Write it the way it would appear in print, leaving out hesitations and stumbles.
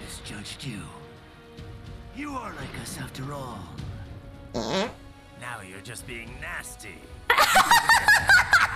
misjudged you. You are like us after all. Now you're just being nasty.